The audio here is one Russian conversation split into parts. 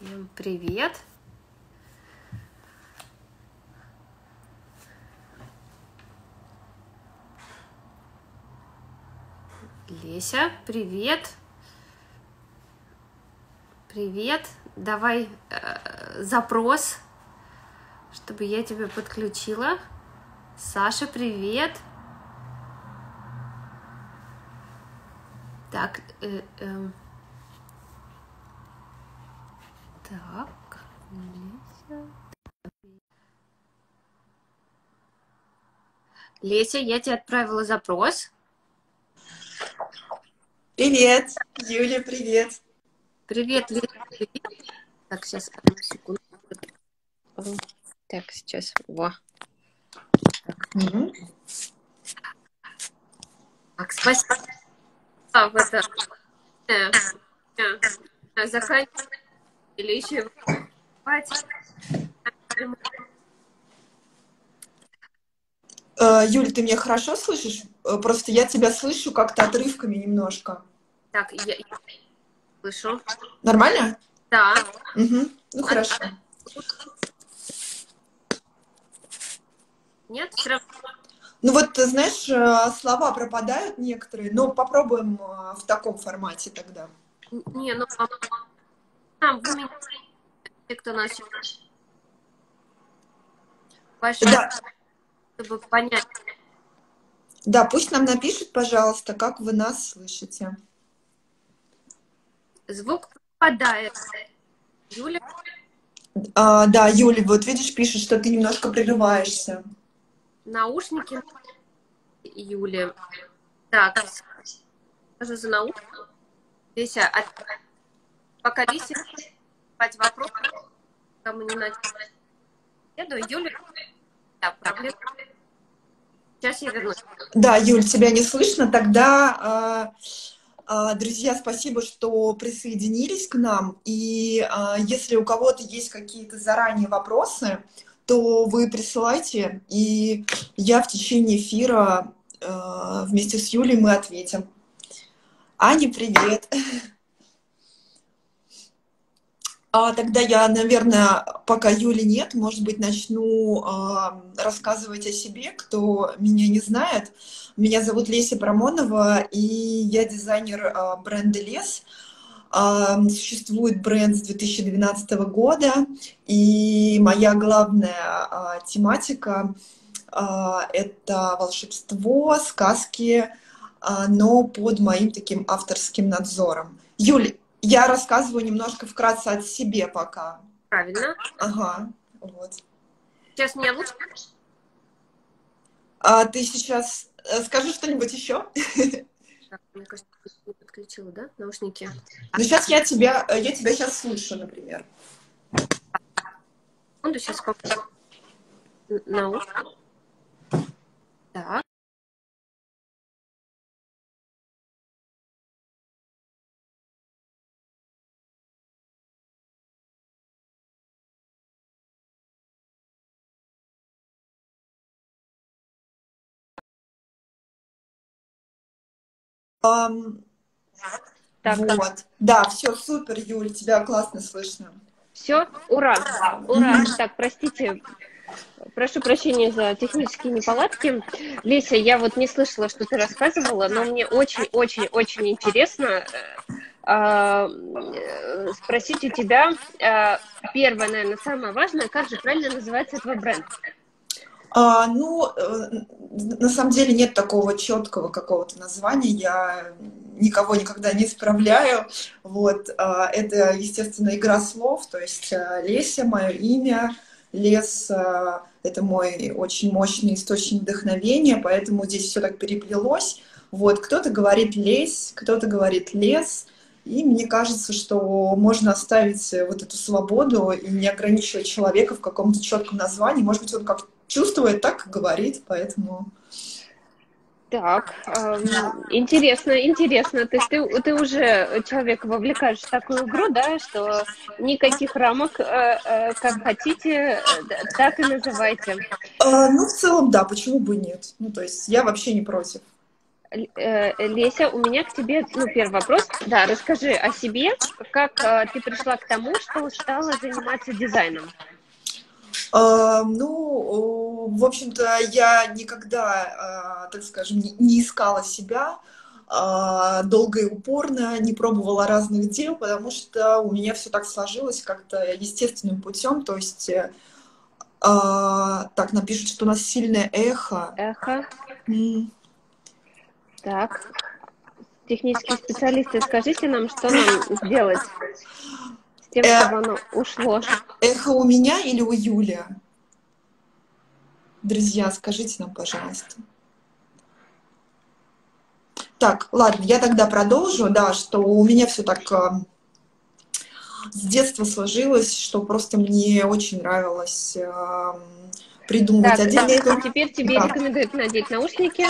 Всем привет! Леся, привет! Привет! Давай запрос, чтобы я тебя подключила. Саша, привет! Так, так, Леся. Леся, я тебе отправила запрос. Привет, Юля, привет. Привет, Леся, привет. Так, сейчас, одну секунду. Так, сейчас, во. Так, спасибо. Заканчивать или еще спать. Юль, ты меня хорошо слышишь? Просто я тебя слышу как-то отрывками немножко. Так, я слышу. Нормально? Да. Угу. Ну, хорошо. Нет, все равно. Ну вот, ты знаешь, слова пропадают некоторые, но попробуем в таком формате тогда. Не, ну, вы меня, те, кто нас большой, Да, чтобы понять. да, пусть нам напишут, пожалуйста, как вы нас слышите. Звук пропадает. Юля, Да, Юля, вот видишь, пишет, что ты немножко прерываешься. наушники Юли. Так, скажу за наушники. Леся, пока Леся спать вопрос, пока мы не начали. Юля, да, проблема. Сейчас я вернусь. Да, Юль, тебя не слышно. Тогда, друзья, спасибо, что присоединились к нам. И если у кого-то есть какие-то заранее вопросы, то вы присылайте, и я в течение эфира вместе с Юлей мы ответим. Аня, привет! Тогда я, наверное, пока Юли нет, может быть, начну рассказывать о себе, кто меня не знает. Меня зовут Леся Парамонова, и я дизайнер бренда «Лес». Существует бренд с 2012 года, и моя главная тематика это волшебство, сказки, но под моим таким авторским надзором. Юль, я рассказываю немножко вкратце о себе пока. Правильно. Ага, вот. Сейчас мне лучше. Ты сейчас скажи что-нибудь еще? Так, мне кажется, не подключила, да, наушники? Ну, сейчас я тебя сейчас слышу, например. Секунду, сейчас сколько наушники. Так. Так, Вот. Да, все, супер, Юль, тебя классно слышно. все, ура, ура. Так, простите, прошу прощения за технические неполадки. Леся, я вот не слышала, что ты рассказывала, но мне очень-очень-очень интересно спросить у тебя, первое, наверное, самое важное, как же правильно называется твой бренд? На самом деле нет такого четкого какого-то названия, я никого никогда не исправляю. Вот, это, естественно, игра слов, то есть Леся, мое имя, лес — это мой очень мощный источник вдохновения, поэтому здесь все так переплелось. Вот, кто-то говорит лесь, кто-то говорит лес, и мне кажется, что можно оставить вот эту свободу и не ограничивать человека в каком-то четком названии. Может быть, он как чувствует, так и говорит, поэтому... Так, интересно, интересно. То есть ты уже человека вовлекаешь в такую игру, да, что никаких рамок, как хотите, так и называйте. Ну, в целом, да, почему бы нет? Ну, то есть я вообще не против. Леся, у меня к тебе, ну, первый вопрос. Да, расскажи о себе, как ты пришла к тому, что стала заниматься дизайном. Ну, в общем-то, я никогда, так скажем, не искала себя долго и упорно, не пробовала разных дел, потому что у меня все так сложилось как-то естественным путем. То есть, так напишут, что у нас сильное эхо. Эхо. М, Так, технические специалисты, скажите нам, что нам сделать с тем, э, чтобы оно ушло. Эхо у меня или у Юли? Друзья, скажите нам, пожалуйста. Так, ладно, я тогда продолжу, да, что у меня все так с детства сложилось, что просто мне очень нравилось придумывать Так, одежду. Леся, теперь тебе Да. рекомендуют надеть наушники.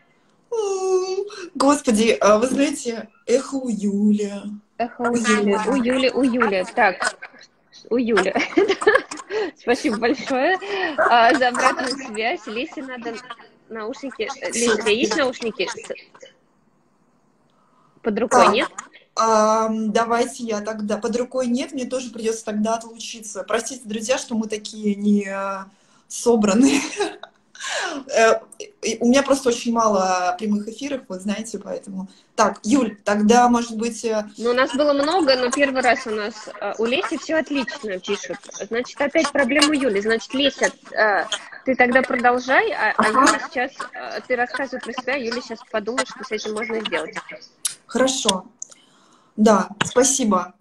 Господи, вы знаете, эхо у Юли. Эхо у Юли, у Юли, у Юли. Так, у Юли. Спасибо большое за обратную связь. Лесе надо наушники. Леся, у тебя есть наушники под рукой, Так, нет? давайте я тогда. Под рукой нет, мне тоже придется тогда отлучиться. Простите, друзья, что мы такие не собранные. У меня просто очень мало прямых эфиров, вы знаете, поэтому. Так, Юль, тогда, может быть, Ну, у нас было много, но первый раз у нас у Леси все отлично пишут. Значит, опять проблема у Юли. Значит, Леся, ты тогда продолжай, а Юля сейчас, ты рассказывай про себя, Юля сейчас подумает, что с этим можно сделать. хорошо. Да, спасибо.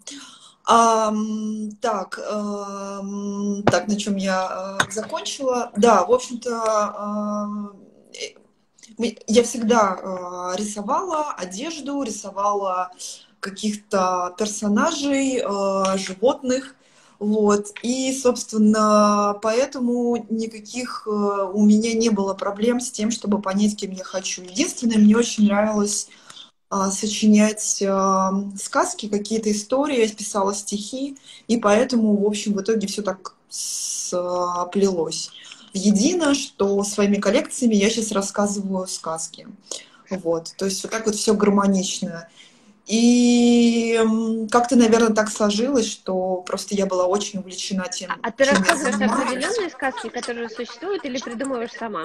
Так, на чем я закончила? Да, в общем-то, я всегда рисовала одежду, рисовала каких-то персонажей, животных, вот. И, собственно, поэтому никаких у меня не было проблем с тем, чтобы понять, кем я хочу. Единственное, мне очень нравилось сочинять сказки, какие-то истории, я писала стихи, и поэтому, в общем, в итоге все так сплелось едино, что своими коллекциями я сейчас рассказываю сказки. Вот, то есть вот так вот все гармонично. И как-то, наверное, так сложилось, что просто я была очень увлечена тем, А ты чем я рассказываешь занимаюсь. определенные сказки, которые существуют, или придумываешь сама?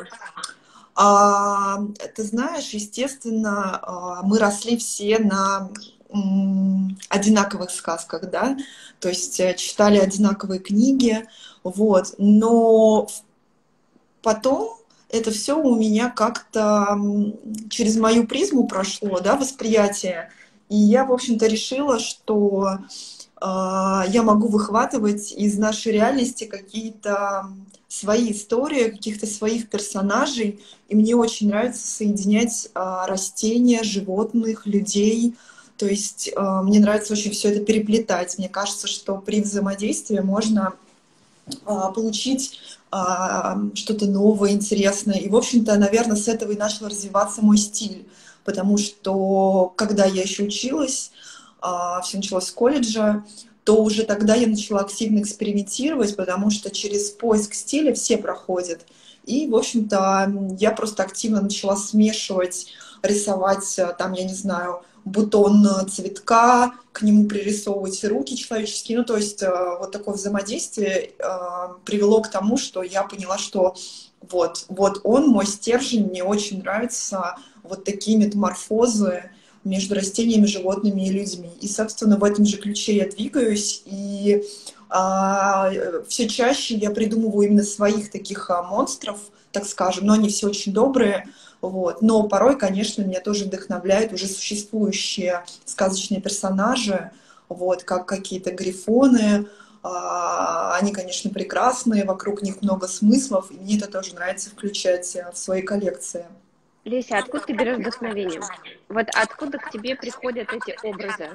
Ты знаешь, естественно, мы росли все на одинаковых сказках, да, то есть читали одинаковые книги, вот, но потом это все у меня как-то через мою призму прошло, да, восприятие, и я, в общем-то, решила, что я могу выхватывать из нашей реальности какие-то свои истории, каких-то своих персонажей, и мне очень нравится соединять растения, животных, людей. То есть мне нравится очень все это переплетать. Мне кажется, что при взаимодействии можно получить что-то новое, интересное. И, в общем-то, наверное, с этого и начал развиваться мой стиль. Потому что, когда я еще училась, все началось с колледжа, то уже тогда я начала активно экспериментировать, потому что через поиск стиля все проходят. И, в общем-то, я просто активно начала смешивать, рисовать, там, я не знаю, бутон цветка, к нему пририсовывать руки человеческие. Ну, то есть вот такое взаимодействие привело к тому, что я поняла, что вот он, мой стержень, мне очень нравятся вот такие метаморфозы между растениями, животными и людьми. И, собственно, в этом же ключе я двигаюсь, и все чаще я придумываю именно своих таких монстров, так скажем, но они все очень добрые, вот. Но порой, конечно, меня тоже вдохновляют уже существующие сказочные персонажи, вот, как какие-то грифоны. Они, конечно, прекрасные, вокруг них много смыслов, и мне это тоже нравится включать в свои коллекции. Леся, откуда ты берешь вдохновение? Вот откуда к тебе приходят эти образы?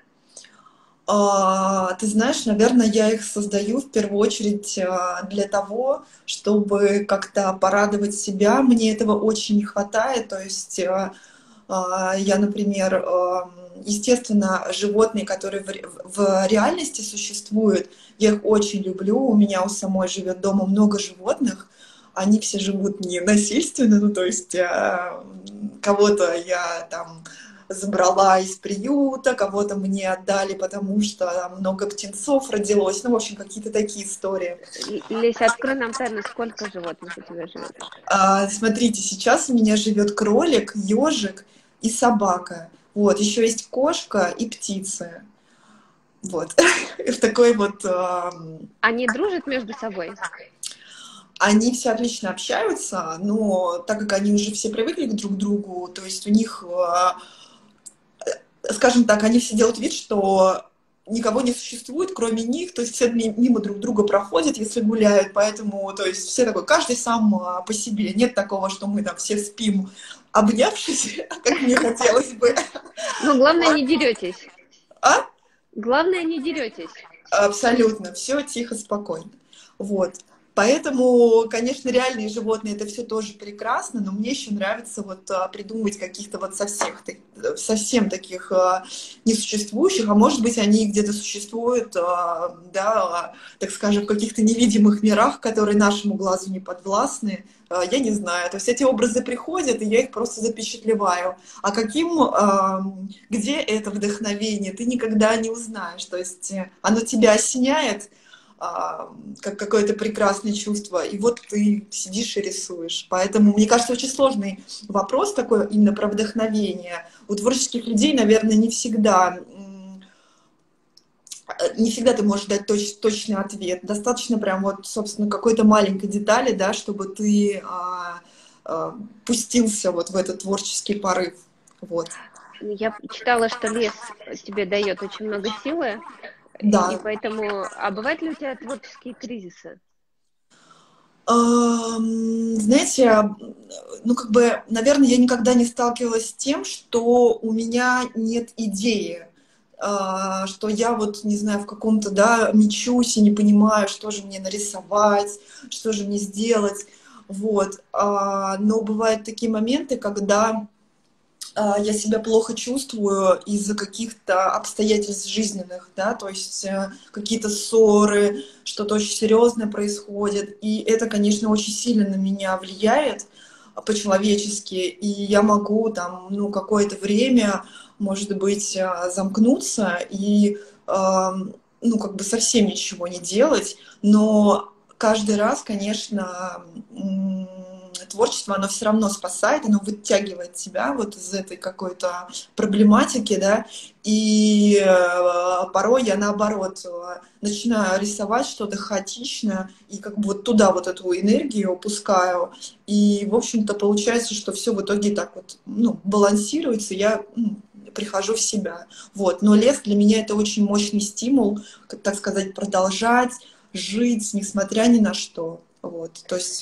Ты знаешь, наверное, я их создаю в первую очередь для того, чтобы как-то порадовать себя. Мне этого очень не хватает. То есть я, например, естественно, животные, которые в реальности существуют, я их очень люблю. У меня у самой живет дома много животных. они все живут не насильственно, ну, то есть кого-то я там забрала из приюта, кого-то мне отдали, потому что там много птенцов родилось, ну, в общем, какие-то такие истории. Леся, открой нам тайну, сколько животных у тебя живет? Смотрите, сейчас у меня живет кролик, ежик и собака. Вот, еще есть кошка и птицы. Вот. В такой вот... Они дружат между собой? Они все отлично общаются, но так как они уже все привыкли друг к другу, то есть у них, скажем так, они все делают вид, что никого не существует, кроме них, то есть все мимо друг друга проходят, если гуляют, поэтому, то есть все такой, каждый сам по себе. Нет такого, что мы там все спим, обнявшись, как мне хотелось бы. Ну, главное, не деретесь. А? Главное, не деретесь. Абсолютно, все тихо, спокойно. Вот. Поэтому, конечно, реальные животные это все тоже прекрасно, но мне еще нравится вот придумывать каких-то вот совсем таких несуществующих, а может быть они где-то существуют, да, так скажем, в каких-то невидимых мирах, которые нашему глазу не подвластны. Я не знаю. То есть эти образы приходят, и я их просто запечатлеваю. А где это вдохновение, ты никогда не узнаешь. То есть оно тебя осеняет, как какое-то прекрасное чувство, и вот ты сидишь и рисуешь. Поэтому, мне кажется, очень сложный вопрос такой именно про вдохновение. У творческих людей, наверное, не всегда ты можешь дать точный ответ. Достаточно прям вот, собственно, какой-то маленькой детали, да, чтобы ты пустился вот в этот творческий порыв. Вот. Я читала, что лес тебе дает очень много силы, и Да. поэтому... А бывают ли у тебя творческие кризисы? Знаете, ну как бы, наверное, я никогда не сталкивалась с тем, что у меня нет идеи, что я вот, не знаю, в каком-то, да, мечусь и не понимаю, что же мне нарисовать, что же мне сделать, вот. Но бывают такие моменты, когда я себя плохо чувствую из-за каких-то обстоятельств жизненных, да, то есть какие-то ссоры, что-то очень серьезное происходит, и это, конечно, очень сильно на меня влияет по-человечески, и я могу там, ну, какое-то время, может быть, замкнуться и, ну, как бы совсем ничего не делать, но каждый раз, конечно, творчество, оно все равно спасает, оно вытягивает тебя вот из этой какой-то проблематики, да, и порой я наоборот начинаю рисовать что-то хаотичное и как бы вот туда вот эту энергию упускаю, и, в общем-то, получается, что все в итоге так вот, ну, балансируется, я прихожу в себя, вот, но лес для меня это очень мощный стимул, так сказать, продолжать жить, несмотря ни на что, вот, то есть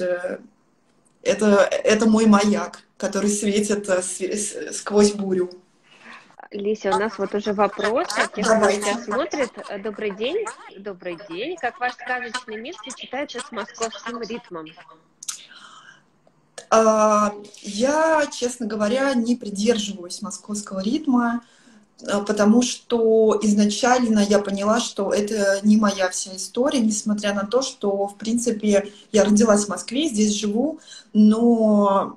это мой маяк, который светит сквозь бурю. Леся, у нас вот уже вопрос от тех, кто Давайте. сейчас смотрит. Добрый день. Добрый день. Как ваш сказочный мир сочетается с московским ритмом? Я, честно говоря, не придерживаюсь московского ритма, потому что изначально я поняла, что это не моя вся история, несмотря на то, что, в принципе, я родилась в Москве, здесь живу, но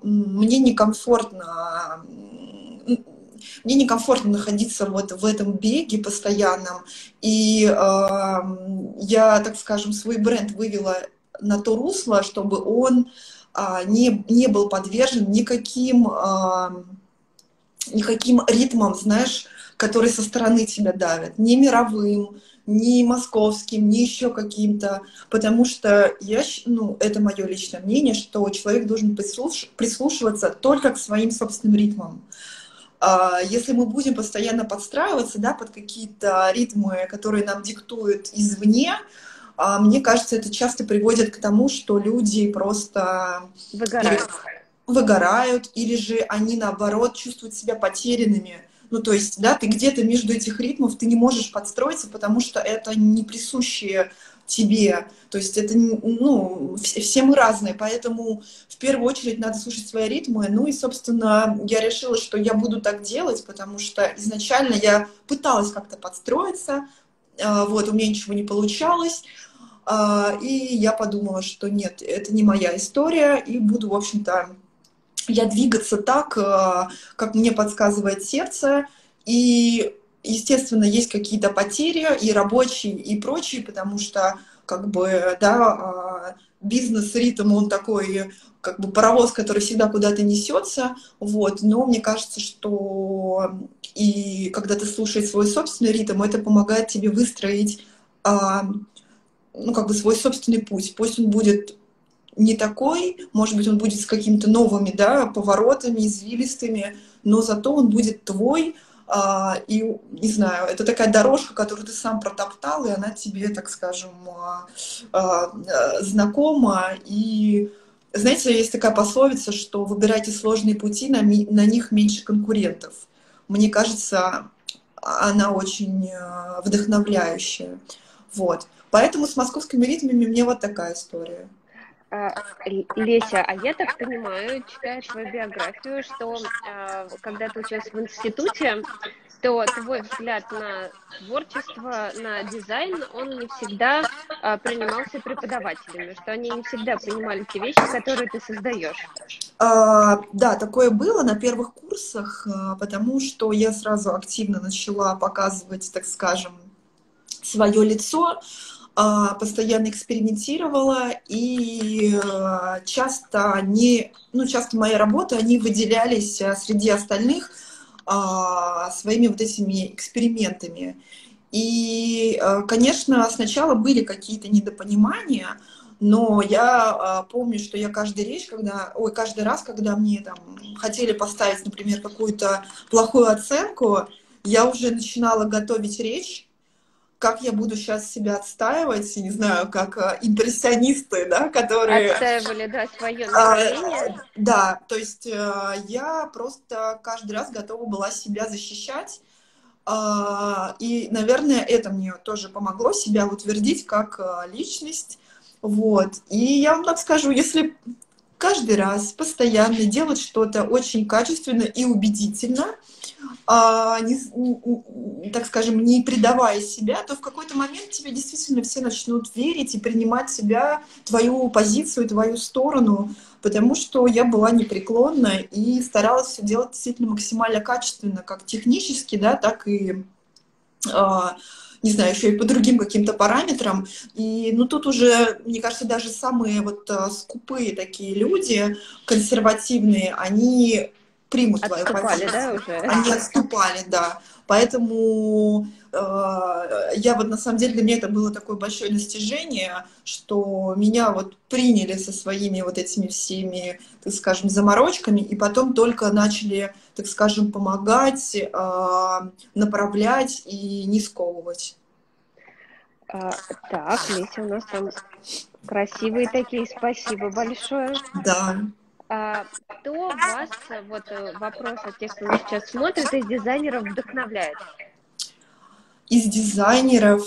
мне некомфортно находиться вот в этом беге постоянном, и я, так скажем, свой бренд вывела на то русло, чтобы он не был подвержен никаким ритмам, знаешь, которые со стороны тебя давят, ни мировым, ни московским, ни еще каким-то, потому что это мое личное мнение, что человек должен прислушиваться только к своим собственным ритмам. Если мы будем постоянно подстраиваться, да, под какие-то ритмы, которые нам диктуют извне, мне кажется, это часто приводит к тому, что люди просто выгорают, или же они, наоборот, чувствуют себя потерянными. Ну, то есть, да, ты где-то между этих ритмов, ты не можешь подстроиться, потому что это не присущее тебе. То есть это, ну, все мы разные, поэтому в первую очередь надо слушать свои ритмы. Ну и, собственно, я решила, что я буду так делать, потому что изначально я пыталась как-то подстроиться, вот, у меня ничего не получалось. И я подумала, что нет, это не моя история, и буду, в общем-то, я двигаться так, как мне подсказывает сердце. И, естественно, есть какие-то потери и рабочие, и прочие, потому что, как бы, да, бизнес-ритм, он такой, как бы паровоз, который всегда куда-то несется, вот, но мне кажется, что и когда ты слушаешь свой собственный ритм, это помогает тебе выстроить, а, ну, как бы свой собственный путь. Пусть он будет не такой, может быть, он будет с какими-то новыми, да, поворотами, извилистыми, но зато он будет твой, и, не знаю, это такая дорожка, которую ты сам протоптал, и она тебе, так скажем, знакома. И, знаете, есть такая пословица, что выбирайте сложные пути, на них меньше конкурентов. Мне кажется, она очень вдохновляющая. Вот. Поэтому с московскими ритмами мне вот такая история. Леся, а я так понимаю, читая твою биографию, что когда ты училась в институте, то твой взгляд на творчество, на дизайн, он не всегда принимался преподавателями, что они не всегда понимали те вещи, которые ты создаешь. Да, такое было на первых курсах, потому что я сразу активно начала показывать, так скажем, свое лицо, постоянно экспериментировала, и часто часто мои работы, они выделялись среди остальных своими вот этими экспериментами. И, конечно, сначала были какие-то недопонимания, но я помню, что я каждый раз, когда мне там хотели поставить, например, какую-то плохую оценку, я уже начинала готовить речь, как я буду сейчас себя отстаивать, не знаю, как импрессионисты, да, которые... Отстаивали, да, свое А, направление. да, то есть я просто каждый раз готова была себя защищать, и, наверное, это мне тоже помогло себя утвердить как личность. Вот. И я вам так скажу, если каждый раз постоянно делать что-то очень качественно и убедительно, так скажем, не предавая себя, то в какой-то момент тебе действительно все начнут верить и принимать тебя, твою позицию, твою сторону, потому что я была непреклонна и старалась все делать действительно максимально качественно, как технически, да, так и не знаю, еще и по другим каким-то параметрам. И, ну, тут уже, мне кажется, даже самые вот скупые такие люди, консервативные, они примут твою Отступали, да, позицию. уже? Они отступали, да. Поэтому я вот, на самом деле, для меня это было такое большое достижение, что меня вот приняли со своими вот этими всеми, так скажем, заморочками, и потом только начали, так скажем, помогать, направлять и не сковывать. Так, Леся, у нас там красивые такие, спасибо большое. Да. Кто вас, вот вопрос от тех, кто нас сейчас смотрит, из дизайнеров вдохновляет? Из дизайнеров,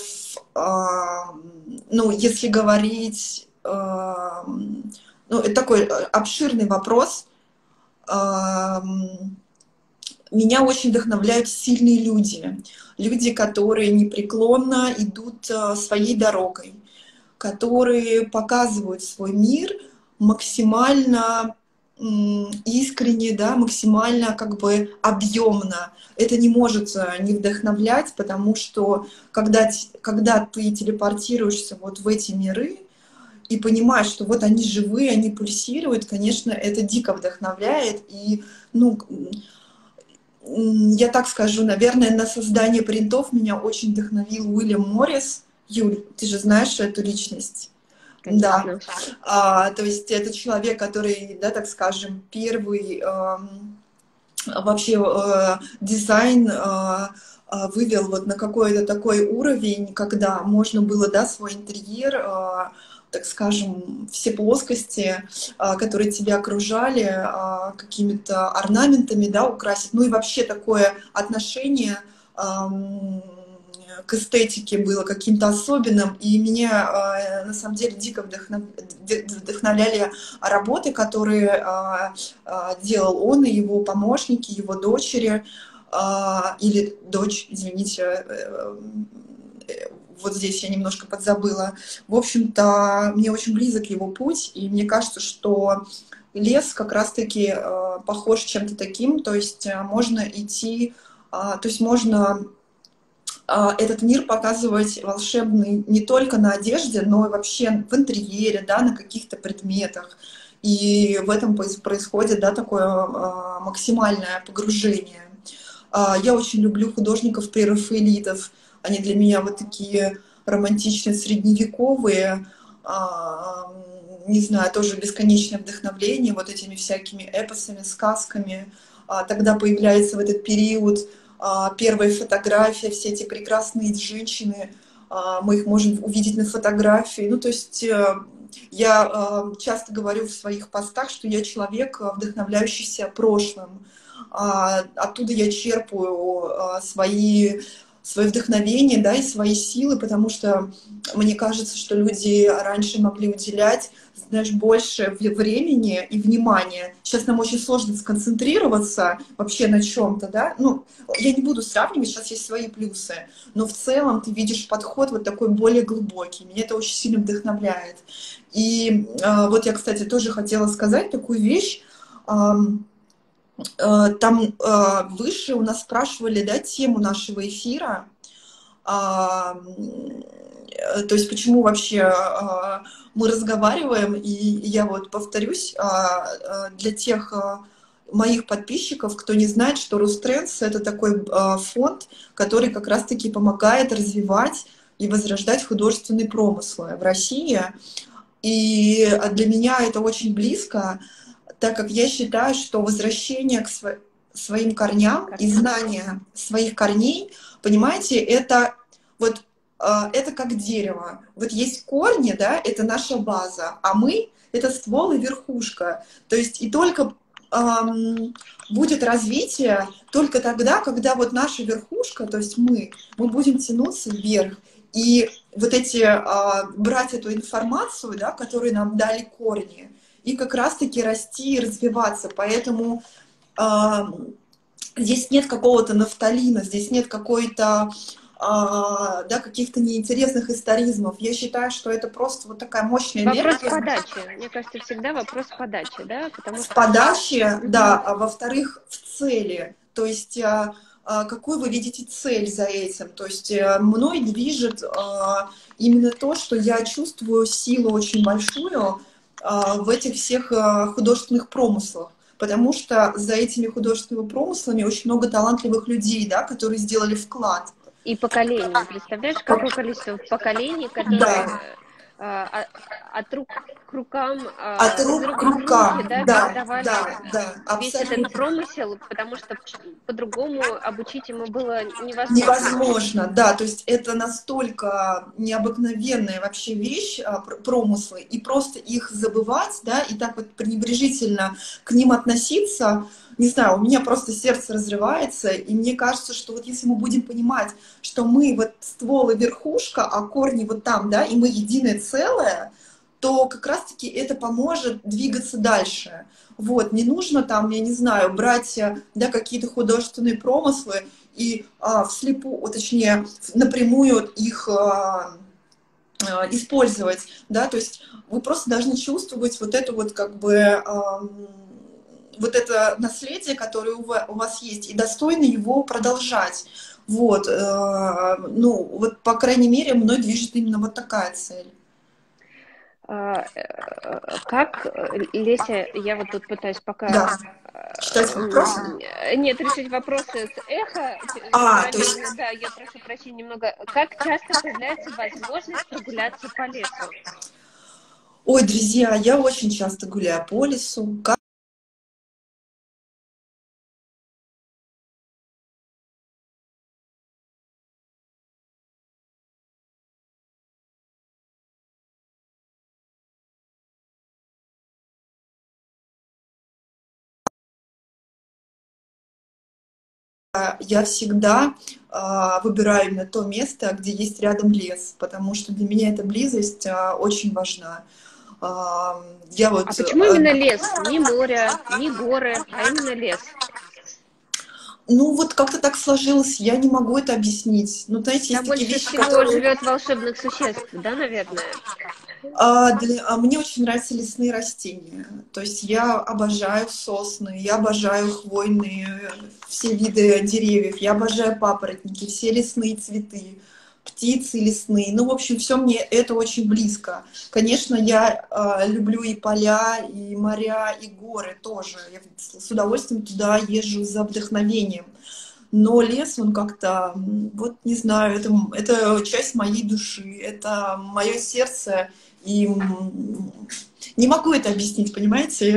ну, если говорить, ну, это такой обширный вопрос. Меня очень вдохновляют сильные люди. Люди, которые непреклонно идут своей дорогой, которые показывают свой мир максимально искренне, да, максимально как бы объемно. Это не может не вдохновлять, потому что когда ты телепортируешься вот в эти миры и понимаешь, что вот они живые, они пульсируют, конечно, это дико вдохновляет. И, ну, я так скажу, наверное, на создание принтов меня очень вдохновил Уильям Моррис. Юль, ты же знаешь эту личность? Да. Конечно. То есть это человек, который, да, так скажем, первый вообще дизайн вывел вот на какой-то такой уровень, когда можно было, да, свой интерьер, так скажем, все плоскости, которые тебя окружали, какими-то орнаментами, да, украсить. Ну и вообще такое отношение к эстетике было каким-то особенным, и меня на самом деле дико вдохновляли работы, которые делал он и его помощники, его дочери, или дочь, извините, вот здесь я немножко подзабыла. В общем-то, мне очень близок его путь, и мне кажется, что лес как раз-таки похож чем-то таким, то есть можно идти, то есть можно этот мир показывать волшебный не только на одежде, но и вообще в интерьере, да, на каких-то предметах. И в этом происходит, да, такое максимальное погружение. Я очень люблю художников-прерафаэлитов. Они для меня вот такие романтичные, средневековые, не знаю, тоже бесконечное вдохновление вот этими всякими эпосами, сказками. Тогда появляется в этот период первая фотография, все эти прекрасные женщины, мы их можем увидеть на фотографии. Ну, то есть я часто говорю в своих постах, что я человек, вдохновляющийся прошлым. Оттуда я черпаю свое вдохновение, да, и свои силы, потому что мне кажется, что люди раньше могли уделять, знаешь, больше времени и внимания. Сейчас нам очень сложно сконцентрироваться вообще на чем-то, да. Ну, я не буду сравнивать, сейчас есть свои плюсы, но в целом ты видишь подход вот такой более глубокий. Меня это очень сильно вдохновляет. И вот я, кстати, тоже хотела сказать такую вещь. Там выше у нас спрашивали, да, тему нашего эфира, то есть почему вообще мы разговариваем, и я вот повторюсь, для тех моих подписчиков, кто не знает, что Рустрендс — это такой фонд, который как раз-таки помогает развивать и возрождать художественные промыслы в России. И для меня это очень близко, так как я считаю, что возвращение к своим корням и знание своих корней, понимаете, это вот это как дерево. Вот есть корни, да, это наша база, а мы — это ствол и верхушка. То есть и только будет развитие только тогда, когда вот наша верхушка, то есть мы будем тянуться вверх. И вот эти, брать эту информацию, да, которую нам дали корни, и как раз-таки расти и развиваться. Поэтому здесь нет какого-то нафталина, здесь нет какой-то, да, каких-то неинтересных историзмов. Я считаю, что это просто вот такая мощная энергия. Вопрос подачи. Мне кажется, всегда вопрос подачи, да? Потому что... В подаче, да, а во-вторых, в цели. То есть какую вы видите цель за этим. То есть мной движет именно то, что я чувствую силу очень большую в этих всех художественных промыслах. Потому что за этими художественными промыслами очень много талантливых людей, да, которые сделали вклад. И поколение. Представляешь, какое количество поколений, которые от рук к рукам, От рук к рукам, да, да, передавали да, весь абсолютно. этот промысел, потому что по-другому обучить ему было невозможно. Невозможно, да, то есть это настолько необыкновенная вообще вещь, промыслы, и просто их забывать, да, и так вот пренебрежительно к ним относиться, не знаю, у меня просто сердце разрывается, и мне кажется, что вот если мы будем понимать, что мы вот ствол и верхушка, а корни вот там, да, и мы единое целое, то как раз-таки это поможет двигаться дальше. Вот, не нужно там, я не знаю, брать, да, какие-то художественные промыслы и вслепую, точнее, напрямую их использовать, да, то есть вы просто должны чувствовать вот это вот как бы вот это наследие, которое у вас есть, и достойно его продолжать. Вот, ну, вот, по крайней мере, мной движет именно вот такая цель. Как, Леся, я вот тут пытаюсь пока... Да. Читать вопросы? Нет, решить вопросы с эхо. То есть... Да, я прошу прощения немного. Как часто появляется возможность прогуляться по лесу? Ой, друзья, я очень часто гуляю по лесу. Я всегда выбираю именно то место, где есть рядом лес, потому что для меня эта близость очень важна. Я почему именно лес? Не море, не горы, а именно лес? Ну, вот как-то так сложилось, я не могу это объяснить. Ну, знаете, есть Там такие больше вещи, всего которые... живет волшебных существ, да, наверное? Мне очень нравятся лесные растения. То есть я обожаю сосны, я обожаю хвойные, все виды деревьев, я обожаю папоротники, все лесные цветы, птицы лесные. Ну, в общем, все мне это очень близко. Конечно, я люблю и поля, и моря, и горы тоже. Я с удовольствием туда езжу за вдохновением. Но лес, он как-то, вот не знаю, это часть моей души, это мое сердце, и не могу это объяснить, понимаете?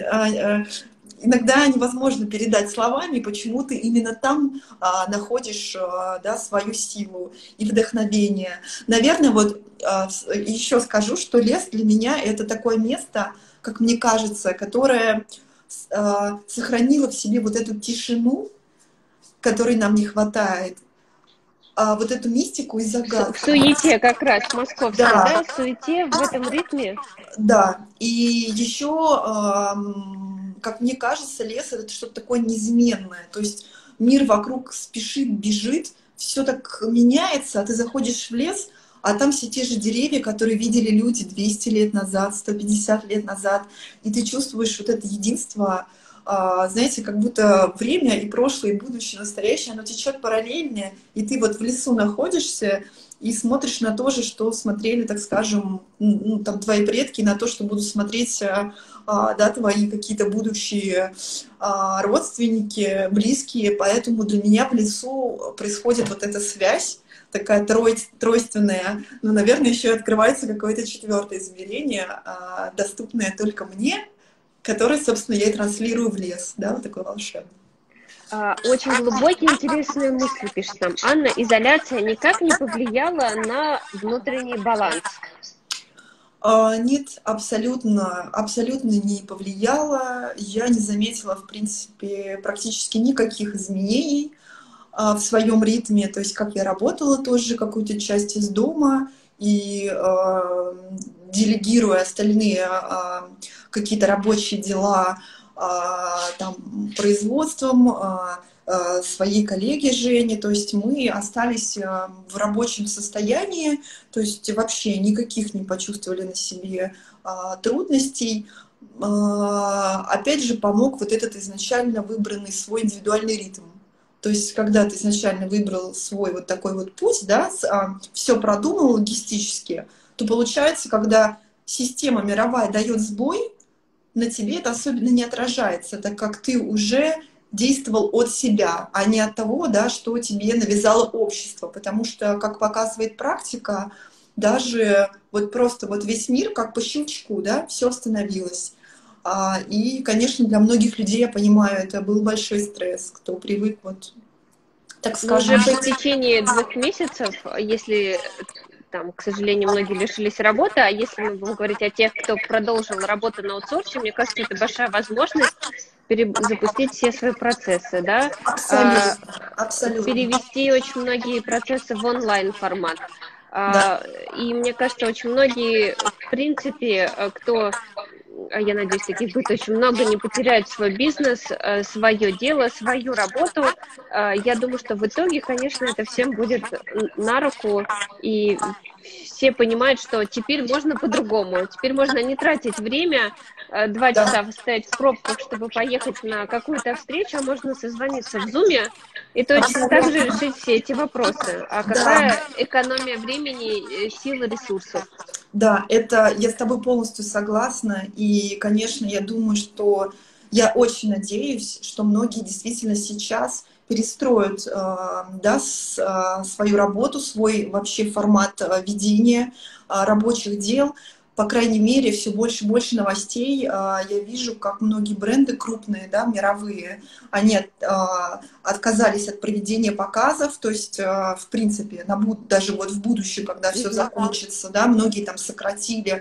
Иногда невозможно передать словами, почему ты именно там находишь да, свою силу и вдохновение. Наверное, вот еще скажу, что лес для меня это такое место, как мне кажется, которое сохранило в себе вот эту тишину, которой нам не хватает, вот эту мистику и В загадку. суете как раз, московской, Да, да, в суете, в этом ритме. да. И еще, как мне кажется, лес это что-то такое неизменное. То есть мир вокруг спешит, бежит, все так меняется, а ты заходишь в лес, а там все те же деревья, которые видели люди 200 лет назад, 150 лет назад, и ты чувствуешь вот это единство, знаете, как будто время и прошлое, и будущее, и настоящее, оно течет параллельно, и ты вот в лесу находишься, и смотришь на то же, что смотрели, так скажем, ну, там, твои предки, на то, что будут смотреть да, твои какие-то будущие родственники, близкие. Поэтому для меня в лесу происходит вот эта связь, такая тройственная. Но, наверное, еще и открывается какое-то четвертое измерение, доступное только мне, которое, собственно, я и транслирую в лес, да, вот такой волшебный. Очень глубокие, интересные мысли, пишет нам Анна. Изоляция никак не повлияла на внутренний баланс. Нет, абсолютно не повлияло. Я не заметила, в принципе, практически никаких изменений в своем ритме. То есть, как я работала тоже какую-то часть из дома и делегируя остальные какие-то рабочие дела там, производством, своей коллеге Жене, то есть мы остались в рабочем состоянии, то есть вообще никаких не почувствовали на себе трудностей. Опять же, помог вот этот изначально выбранный свой индивидуальный ритм. То есть, когда ты изначально выбрал свой вот такой вот путь, да, все продумал логистически, то получается, когда система мировая дает сбой, на тебе это особенно не отражается, так как ты уже действовал от себя, а не от того, да, что тебе навязало общество. Потому что, как показывает практика, даже вот просто вот весь мир как по щелчку, да, все остановилось. И, конечно, для многих людей, я понимаю, это был большой стресс, кто привык вот, так Но скажем, уже по жить. истечении 2 месяцев, если там, к сожалению, многие лишились работы, а если мы будем говорить о тех, кто продолжил работу на аутсорсе, мне кажется, это большая возможность запустить все свои процессы, да, Абсолютно, абсолютно. перевести очень многие процессы в онлайн формат. Да. И мне кажется, очень многие, в принципе, кто, я надеюсь, таких будет очень много, не потеряют свой бизнес, свое дело, свою работу. Я думаю, что в итоге, конечно, это всем будет на руку, и все понимают, что теперь можно по-другому. Теперь можно не тратить время, 2 часа стоять в пробках, чтобы поехать на какую-то встречу, а можно созвониться в Зуме и точно так же Абсолютно. решить все эти вопросы. А Да. какая экономия времени, сил и ресурсов? Да, это я с тобой полностью согласна. И, конечно, я думаю, что я очень надеюсь, что многие действительно сейчас перестроят да, свою работу, свой вообще формат ведения рабочих дел. По крайней мере, все больше и больше новостей я вижу, как многие бренды крупные, да, мировые, они отказались от проведения показов, то есть, в принципе, даже вот в будущем, когда все Мгм. закончится, да, многие там сократили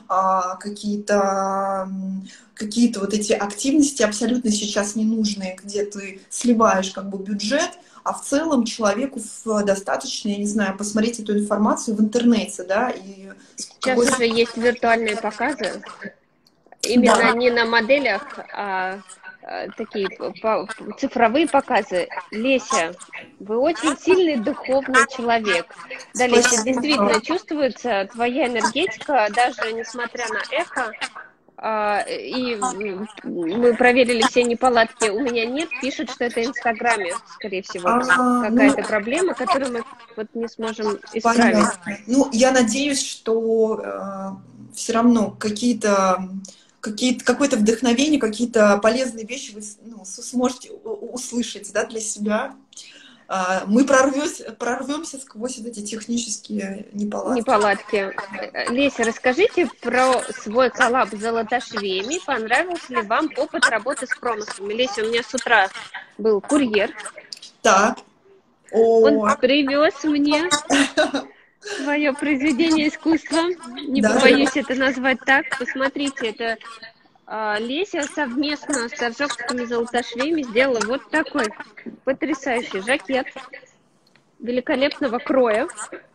какие-то какие-то вот эти активности абсолютно сейчас ненужные, где ты сливаешь как бы бюджет, а в целом человеку достаточно, я не знаю, посмотреть эту информацию в интернете, да, и Сейчас какой... уже есть виртуальные показы, именно Да, не на моделях, а такие цифровые показы. Леся, вы очень сильный духовный человек. Да, Леся, действительно чувствуется твоя энергетика, даже несмотря на эхо. И мы проверили все неполадки, у меня нет, пишут, что это в Инстаграме, скорее всего, какая-то проблема, которую мы вот не сможем исправить. Понятно. Ну, я надеюсь, что все равно какое-то вдохновение, какие-то полезные вещи вы сможете услышать, да, для себя. Мы прорвемся сквозь вот эти технические неполадки. Леся, расскажите про свой коллаб с Золотошвеями. Понравился ли вам опыт работы с промыслами? Леся, у меня с утра был курьер. Так. Он привез мне свое произведение искусства. Не побоюсь это назвать так. Посмотрите, это Леся совместно с торжокскими золотошвеями сделала вот такой потрясающий жакет великолепного кроя.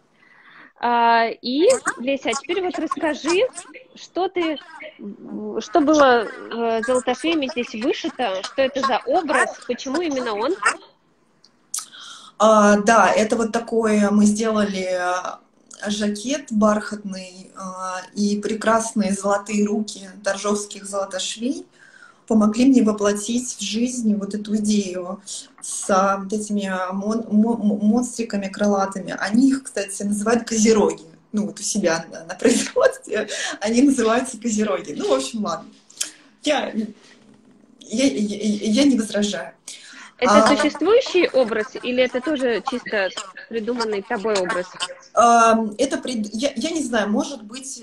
И, Леся, а теперь вот расскажи, что было золотошвеями здесь вышито, что это за образ, почему именно он? Да, это вот такое мы сделали жакет бархатный, и прекрасные золотые руки торжокских золотошвей помогли мне воплотить в жизнь вот эту идею с вот этими монстриками крылатыми. Они их, кстати, называют козероги. Ну, вот у себя на производстве они называются козероги. Ну, в общем, ладно. Я не возражаю. Это существующий образ или это тоже чисто придуманный тобой образ? Я не знаю, может быть,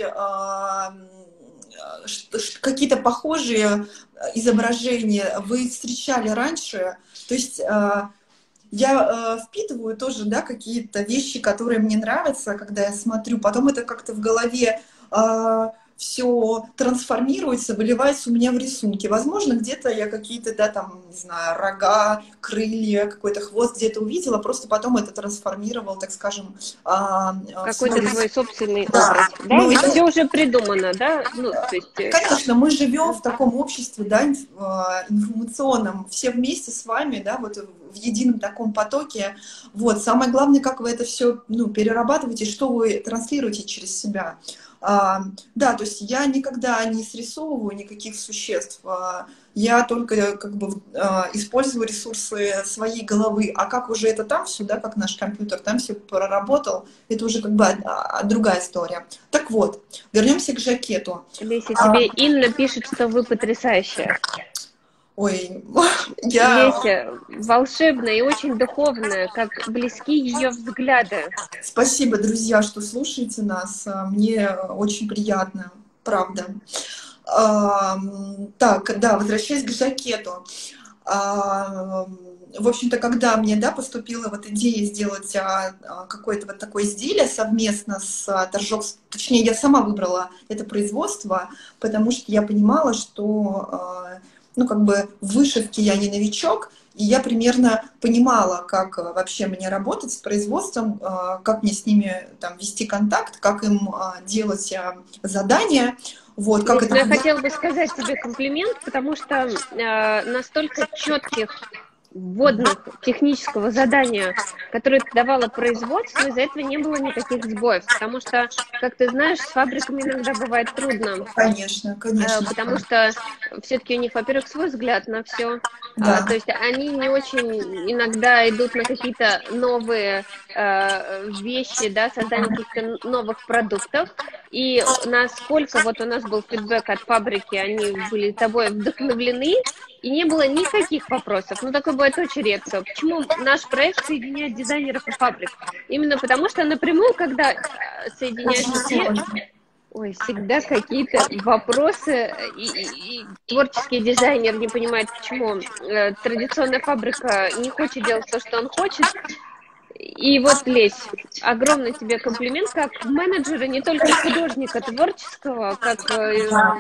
какие-то похожие изображения вы встречали раньше. То есть я впитываю тоже, да, какие-то вещи, которые мне нравятся, когда я смотрю. Потом это как-то в голове все трансформируется, выливается у меня в рисунки. Возможно, где-то я какие-то, да, там, не знаю, рога, крылья, какой-то хвост где-то увидела, просто потом это трансформировал, так скажем... Какой-то свой собственный образ. Да, ну, ведь все уже придумано, да? Ну, то есть... Конечно, мы живем в таком обществе, да, информационном, все вместе с вами, да, вот в едином таком потоке. Вот, самое главное, как вы это все, ну, перерабатываете, что вы транслируете через себя. Да, то есть я никогда не срисовываю никаких существ, я только как бы использую ресурсы своей головы, а как уже это там все, да, как наш компьютер там все проработал, это уже как бы другая история. Так вот, вернемся к жакету. Леся, тебе Инна пишет, что вы потрясающая. Ой, Леся волшебная и очень духовная, как близки ее взгляды. Спасибо, друзья, что слушаете нас. Мне очень приятно, правда. Так, да, возвращаясь к жакету. В общем-то, когда мне, да, поступила вот идея сделать какое-то вот такое изделие совместно с торжокским, точнее, я сама выбрала это производство, потому что я понимала, что ну, как бы в вышивке я не новичок, и я примерно понимала, как вообще мне работать с производством, как мне с ними там вести контакт, как им делать задания. Вот, как это... Я хотела бы сказать тебе комплимент, потому что настолько четких вводных технического задания, которое ты давала производству, из-за этого не было никаких сбоев, потому что, как ты знаешь, с фабриками иногда бывает трудно. Конечно, конечно. Потому что все-таки у них, во-первых, свой взгляд на все, Да. То есть они не очень иногда идут на какие-то новые вещи, да, создание каких-то новых продуктов, и насколько вот у нас был фидбэк от фабрики, они были тобой вдохновлены, и не было никаких вопросов. Ну, такое бывает очень редко. Почему наш проект соединяет дизайнеров и фабрик? Именно потому что напрямую, когда соединяются все... Ой, всегда какие-то вопросы, и творческий дизайнер не понимает, почему традиционная фабрика не хочет делать то, что он хочет. И вот, Лесь, огромный тебе комплимент как менеджера, не только художника творческого, как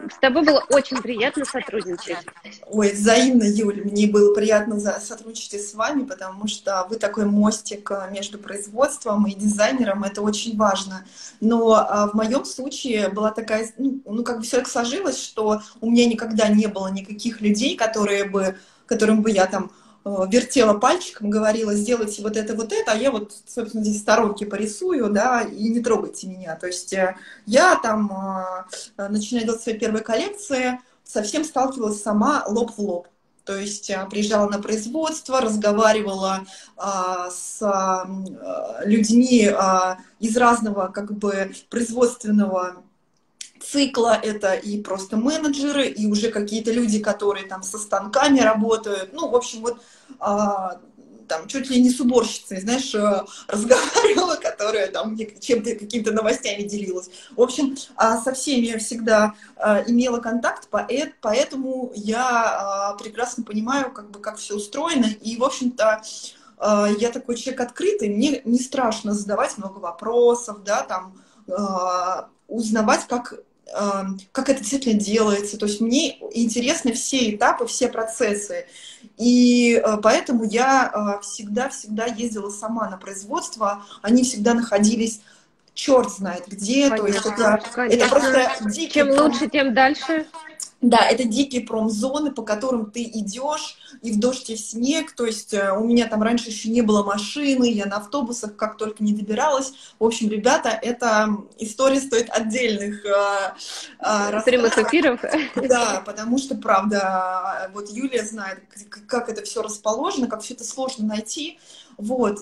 С тобой было очень приятно сотрудничать. Ой, взаимно, Юль, мне было приятно сотрудничать с вами, потому что вы такой мостик между производством и дизайнером, это очень важно. Но в моем случае была такая, ну как бы все так сложилось, что у меня никогда не было никаких людей, которым бы я там вертела пальчиком, говорила, сделайте вот это, а я вот, собственно, здесь в сторонке порисую, да, и не трогайте меня. То есть я там, начиная делать свои первые коллекции, совсем сталкивалась сама лоб в лоб. То есть приезжала на производство, разговаривала с людьми из разного как бы производственного цикла. Это и просто менеджеры, и уже какие-то люди, которые там со станками работают. Ну, в общем, вот там чуть ли не с уборщицей, знаешь, разговаривала, которая там чем-то, какими-то новостями делилась. В общем, со всеми я всегда имела контакт, поэтому я прекрасно понимаю, как бы, как все устроено. И, в общем-то, я такой человек открытый, мне не страшно задавать много вопросов, да, там, узнавать, как это действительно делается. То есть мне интересны все этапы, все процессы. И поэтому я всегда ездила сама на производство. Они всегда находились черт знает где. То есть Конечно, это конечно. просто дикий Чем лучше, тем дальше. да, это дикие промзоны, по которым ты идешь и в дождь, и в снег. То есть у меня там раньше еще не было машины, я на автобусах как только не добиралась. В общем, ребята, эта история стоит отдельных Прямых рассказов. эфиров. Да, потому что, правда, вот Юлия знает, как это все расположено, как все это сложно найти. Вот.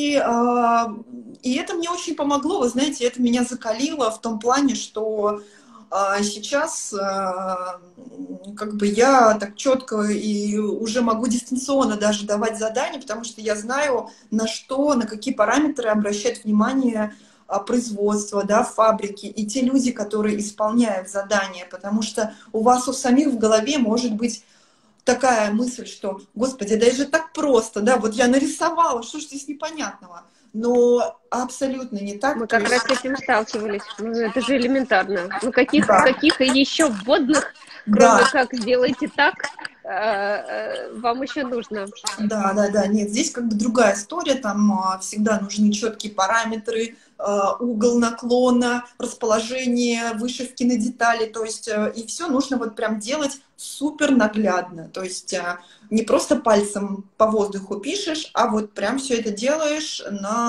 И это мне очень помогло, вы знаете, это меня закалило в том плане, что сейчас как бы я так четко и уже могу дистанционно даже давать задания, потому что я знаю, на какие параметры обращать внимание производства, да, фабрики и те люди, которые исполняют задания, потому что у вас у самих в голове может быть такая мысль, что, господи, да это же так просто, да, вот я нарисовала, что ж здесь непонятного? Но абсолютно не так. Мы То как есть, раз с этим сталкивались. Ну, это же элементарно. Ну, да, каких еще вводных, да, кроме как сделайте так, вам еще нужно? да, нет, здесь как бы другая история, там всегда нужны четкие параметры, угол наклона, расположение вышивки на детали, то есть и все нужно вот прям делать супер наглядно, то есть не просто пальцем по воздуху пишешь, а вот прям все это делаешь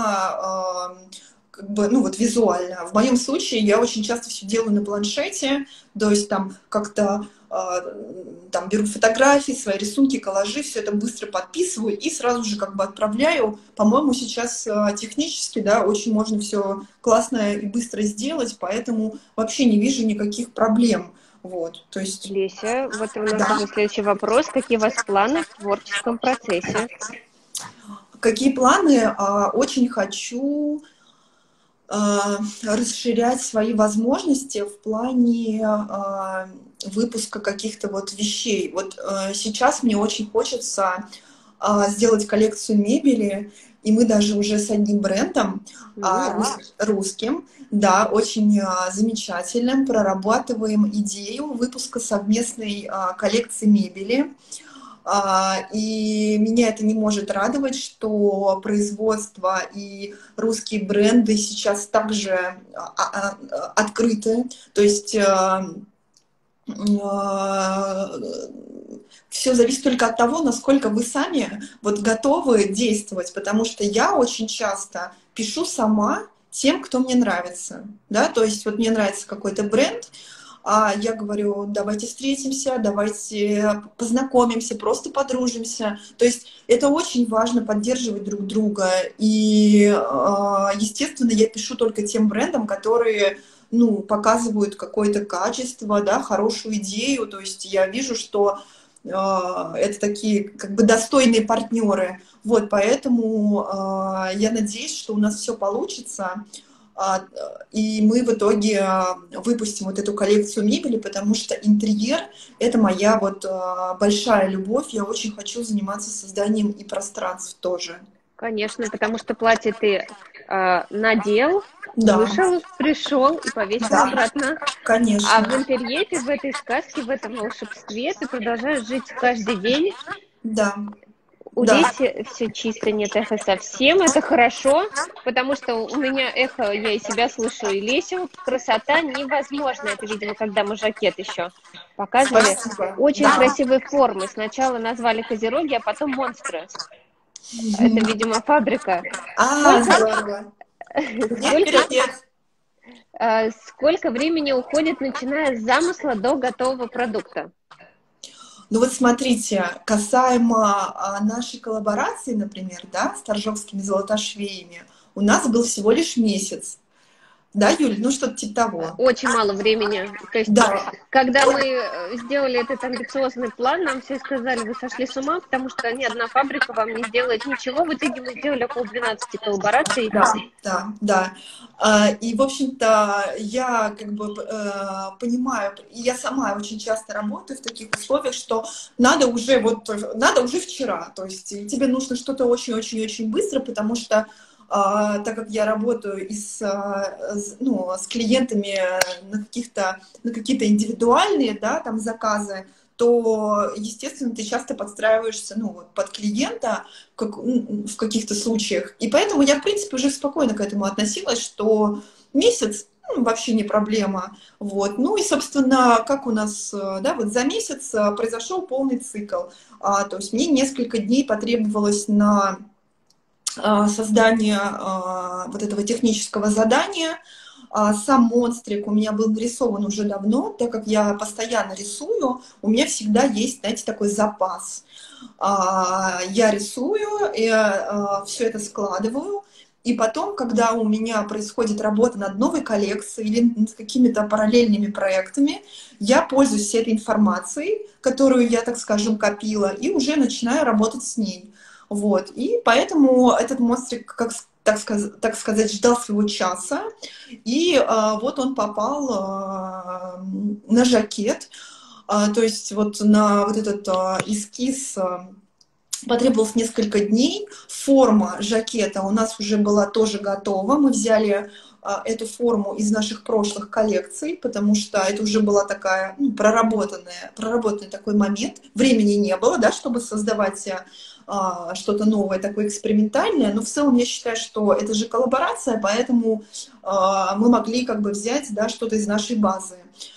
как бы, ну вот визуально. В моем случае я очень часто все делаю на планшете, то есть там как-то там беру фотографии, свои рисунки, коллажи, все это быстро подписываю и сразу же как бы отправляю. По-моему, сейчас технически, да, очень можно все классно и быстро сделать, поэтому вообще не вижу никаких проблем. Вот, то есть, Леся, вот у нас да. уже следующий вопрос. Какие у вас планы в творческом процессе? Какие планы? Очень хочу расширять свои возможности в плане выпуска каких-то вот вещей. Вот сейчас мне очень хочется сделать коллекцию мебели, и мы даже уже с одним брендом русским, да, очень замечательным, прорабатываем идею выпуска совместной коллекции мебели. И меня это не может радовать, что производство и русские бренды сейчас также открыты. То есть все зависит только от того, насколько вы сами вот готовы действовать, потому что я очень часто пишу сама тем, кто мне нравится, да, то есть вот мне нравится какой-то бренд, а я говорю, давайте встретимся, давайте познакомимся, просто подружимся. То есть это очень важно поддерживать друг друга. И, естественно, я пишу только тем брендам, которые, ну, показывают какое-то качество, да, хорошую идею. То есть я вижу, что это такие как бы достойные партнеры. Вот, поэтому я надеюсь, что у нас все получится. И мы в итоге выпустим вот эту коллекцию мебели, потому что интерьер — это моя вот большая любовь. Я очень хочу заниматься созданием и пространств тоже. Конечно, потому что платье ты надел, Да, Вышел, пришел и повесил да, обратно. А в конечно. интерьере, в этой сказке, в этом волшебстве ты продолжаешь жить каждый день. Да, У да. Леси все чисто, нет эха совсем. Это хорошо, потому что у меня эхо, я и себя слышу, и Лесю. Красота невозможна. Это, видимо, когда мы жакет еще показывали. Спасибо. Очень Да. красивые формы. Сначала назвали козероги, а потом монстры. Это, Мгм. видимо, фабрика. А, Сколько, здорово. Привет, сколько, привет. сколько времени уходит, начиная с замысла до готового продукта? Ну вот смотрите, касаемо нашей коллаборации, например, да, с торжокскими золотошвеями, у нас был всего лишь месяц. Да, Юль? Ну, что-то типа того. Очень мало времени. То есть, Да, когда мы сделали этот амбициозный план, нам все сказали, вы сошли с ума, потому что ни одна фабрика вам не сделает ничего. В итоге мы сделали около 12 коллабораций. да, да, да. И, в общем-то, я как бы понимаю, и я сама очень часто работаю в таких условиях, что надо уже вчера, то есть и тебе нужно что-то очень-очень-очень быстро, потому что так как я работаю ну, с клиентами на какие-то индивидуальные, да, там заказы, то, естественно, ты часто подстраиваешься, ну, вот, под клиента в каких-то случаях. И поэтому я, в принципе, уже спокойно к этому относилась, что месяц вообще не проблема. Вот. Ну и, собственно, как у нас, да, вот за месяц произошел полный цикл. То есть мне несколько дней потребовалось на создание вот этого технического задания. Сам монстрик у меня был нарисован уже давно, так как я постоянно рисую, у меня всегда есть, знаете, такой запас. Я рисую, и все это складываю, и потом, когда у меня происходит работа над новой коллекцией или над какими-то параллельными проектами, я пользуюсь этой информацией, которую я, так скажем, копила, и уже начинаю работать с ней. Вот. И поэтому этот монстрик, так сказать, ждал своего часа. И вот он попал на жакет. То есть вот на вот этот эскиз потребовалось несколько дней. Форма жакета у нас уже была тоже готова. Мы взяли эту форму из наших прошлых коллекций, потому что это уже была такая проработанный такой момент. Времени не было, да, чтобы создавать что-то новое, такое экспериментальное. Но в целом я считаю, что это же коллаборация, поэтому мы могли как бы взять, да, что-то из нашей базы.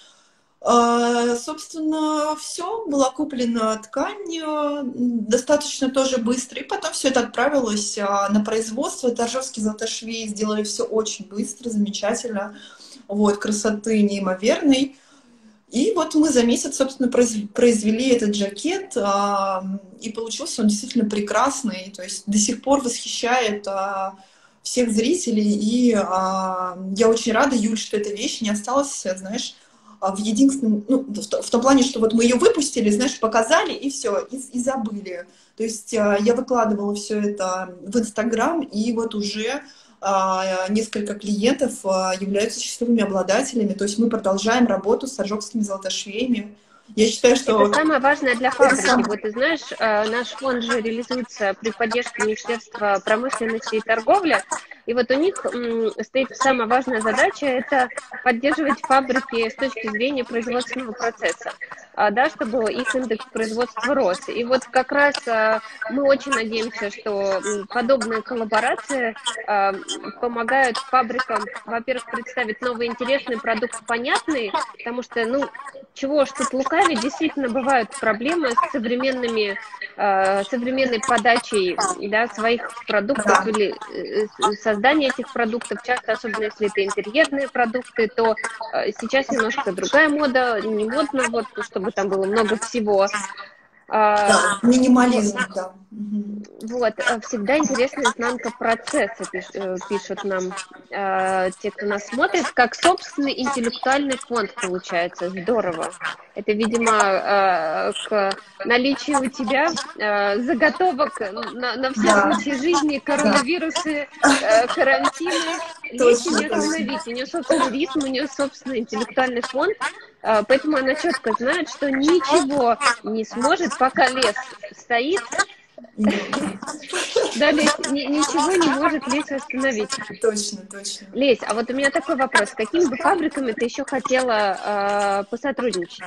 Собственно, все, была куплена ткань достаточно тоже быстро, и потом все это отправилось на производство. Торжовские золотошвеи сделали все очень быстро, замечательно, вот, красоты неимоверной. И вот мы за месяц, собственно, произвели этот жакет, и получился он действительно прекрасный, то есть до сих пор восхищает всех зрителей, и я очень рада, Юль, что эта вещь не осталась, знаешь, в единственном, ну, в том плане, что вот мы ее выпустили, знаешь, показали, и все, и забыли. То есть я выкладывала все это в Инстаграм, и вот уже несколько клиентов являются счастливыми обладателями. То есть мы продолжаем работу с торжокскими золотошвеями. Я считаю, Это что самое важное для это фабрики. Вот ты знаешь, наш фонд же реализуется при поддержке Министерства промышленности и торговли. И вот у них стоит самая важная задача – это поддерживать фабрики с точки зрения производственного процесса, да, чтобы их индекс производства рос. И вот как раз мы очень надеемся, что подобные коллаборации помогают фабрикам, во-первых, представить новый интересный продукт, понятный, потому что, ну, чего ж тут лукавить, действительно бывают проблемы с современной подачей, да, своих продуктов да, или создание этих продуктов, часто, особенно если это интерьерные продукты, то сейчас немножко другая мода, не модно, вот, чтобы там было много всего. да, минимализм, да. Мгм. Вот, всегда интересная изнанка процесса, пишут нам те, кто нас смотрит, как собственный интеллектуальный фонд получается. Здорово. Это, видимо, к наличию у тебя заготовок на все Да, случаи жизни, да, коронавирусы, карантины. Леси точно, не точно. остановить. У нее собственный ритм, у нее собственный интеллектуальный фонд, поэтому она четко знает, что ничего не сможет, пока лес стоит, Да, Лесь, ничего не может Лесь остановить. Точно, точно. Лесь, а вот у меня такой вопрос. С какими бы фабриками ты еще хотела посотрудничать?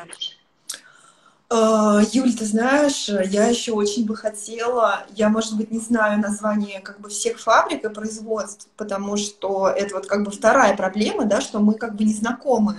Юль, ты знаешь, я еще очень бы хотела, я, может быть, не знаю название как бы всех фабрик и производств, потому что это вот как бы вторая проблема, да, что мы как бы не знакомы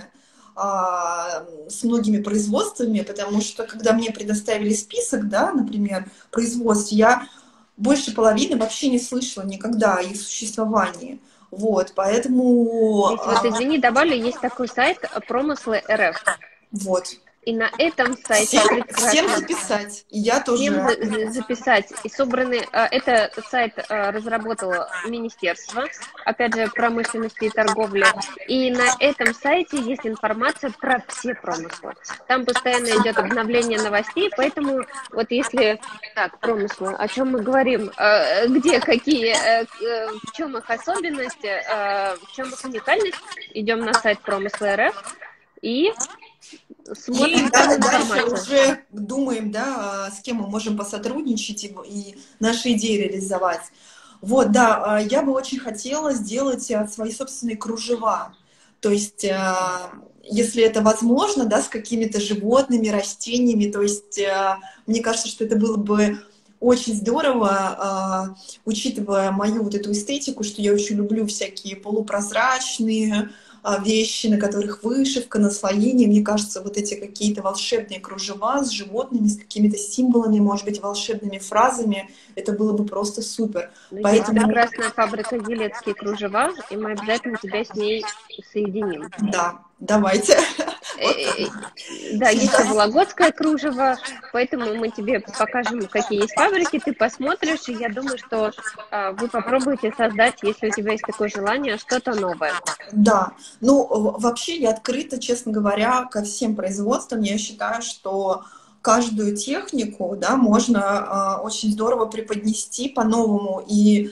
с многими производствами, потому что когда мне предоставили список, да, например, производств, я больше половины вообще не слышала никогда о их существовании. Вот, поэтому Лесь, вот извини, добавлю, есть такой сайт Промыслы РФ. вот. И на этом сайте Всем прекрасно записать. И я всем тоже. записать. И собраны, это сайт разработало Министерство, опять же, промышленности и торговли. И на этом сайте есть информация про все промыслы. Там постоянно идет обновление новостей, поэтому вот если... Так, промыслы, о чем мы говорим? Где, какие, в чем их особенности, в чем их уникальность? Идем на сайт Промысла РФ и смотрим там Дальше информацию. уже думаем, да, с кем мы можем посотрудничать и наши идеи реализовать. Вот, да, я бы очень хотела сделать свои собственные кружева. То есть, если это возможно, да, с какими-то животными, растениями, то есть, мне кажется, что это было бы очень здорово, учитывая мою вот эту эстетику, что я очень люблю всякие полупрозрачные вещи, на которых вышивка, наслоение. Мне кажется, вот эти какие-то волшебные кружева с животными, с какими-то символами, может быть, волшебными фразами, это было бы просто супер. Но есть Поэтому, прекрасная фабрика «Елецкие кружева», и мы обязательно тебя с ней соединим. да, давайте. Вот так. Э, Да, есть и вологодское кружево, поэтому мы тебе покажем, какие есть фабрики, ты посмотришь, и я думаю, что вы попробуете создать, если у тебя есть такое желание, что-то новое. Да, ну вообще я открыта, честно говоря, ко всем производствам. Я считаю, что каждую технику, да, можно очень здорово преподнести по-новому. И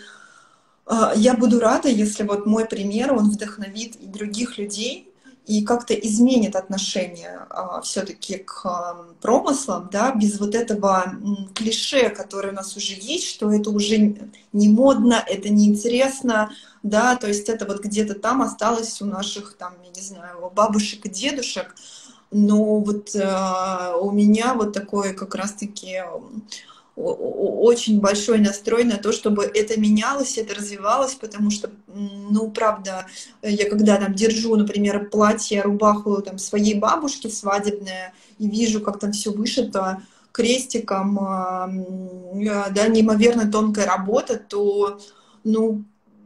я буду рада, если вот мой пример, он вдохновит и других людей, и как-то изменит отношение все-таки к промыслам, да, без вот этого клише, которое у нас уже есть, что это уже не модно, это неинтересно, да, то есть это вот где-то там осталось у наших, там, я не знаю, бабушек и дедушек, но вот у меня вот такое как раз-таки очень большой настрой на то, чтобы это менялось, это развивалось, потому что, ну, правда, я когда там держу, например, платье, рубаху там своей бабушки свадебное, и вижу, как там все вышито крестиком, да, неимоверно тонкая работа, то, ну,